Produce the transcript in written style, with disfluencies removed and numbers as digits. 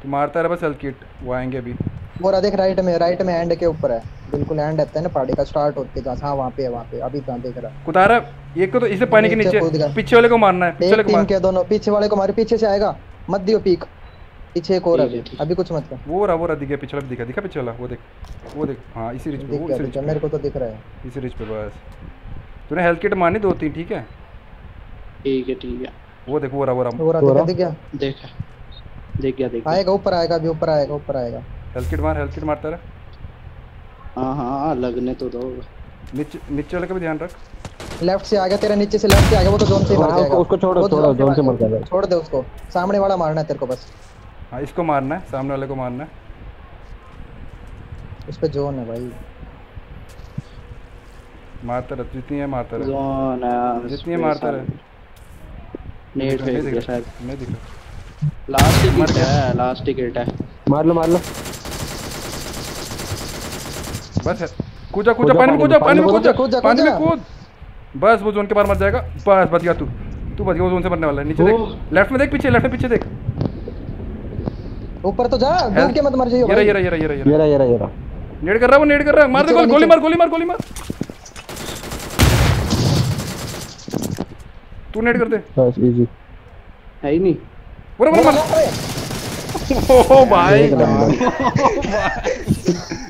तू मारता रहा बस हेल्थ किट, वो आएंगे अभी। बोरा देख राइट में एंड के ऊपर है। बिल्कुल एंड रहता है ना पहाड़ी का, स्टार्ट होते जहाँ। हाँ वहाँ पे है, वहाँ पे अभी कहाँ देख रहा। कुतारा एक को तो इसे पानी के नीचे नीचे, कूद गया। पीछे वाले को मारना है, पीछे वाले एक को टीम मार। के दोनों, पीछे वाले को मारे, पीछे से आएगा। मत दियो पीक। पीछे एक और ठीक है अभी, ठीक अभी कुछ मत कर। वो रहा दिख गया, पीछे वाला भी दिखा, दिखा पीछे वाला, वो देख, वो देख, हाँ इसी रिच पे, वो इसी दिख रिच गया, पे, मेरे को तो दिख रहा है। इसी रिच पे बस। तूने हेल्थ किट मारनी 2-3, ठीक है। ठीक है ठीक है। वो देख, वो रहा बोरा दिख गया। देखा, देख गया देख गया। आएगा ऊपर, आएगा अभी, ऊपर आएगा, ऊपर आएगा। हेल्थ किट मार, हेल्थ किट मारता रहा। हाँ हाँ लगने तो दो। नीचे नीचे वाले का भी ध्यान रख। लेफ्ट से आ गया तेरे, नीचे से लेफ्ट से आ गया, वो तो जोन से ही मर जाएगा। उसको छोड़ो, वो छोड़ो, जोन से मर जाएगा। छोड़ दे उसको, सामने वाला मारना है तेरे को बस। हाँ इसको मारना है, सामने वाले को मारना है। उस पे जोन है भाई। मारता रह, जितनी है मारता रह, जोन है, जितनी है मारता रह। नेट नहीं फेंक दिख दिया रहा, शायद। नहीं दिख रहा। लास्ट मर टिकट गया। है, लास्ट टिकट है। मार लो, मार लो। बस है, कूदा कूदा पानी में, कूदा पानी में, कूदा पानी में कूद। बस वो जोन के बाहर मर जाएगा, बस बच गया तू, तू बच गया, वो जोन से मरने वाला है। नीचे देख, लेफ्ट में देख, पीछे, लेफ्ट में पीछे देख। ऊपर तो जा, डूब के मत मर जाइयो भाई। ये रहा। नेड कर रहा है वो, नेड कर रहा है, मार दे, गोली मार, गोली मार, गोली मार। तू नेड कर दे। बस इजी है ही नहीं। पूरा पूरा मार। ओ भाई, एक नंबर।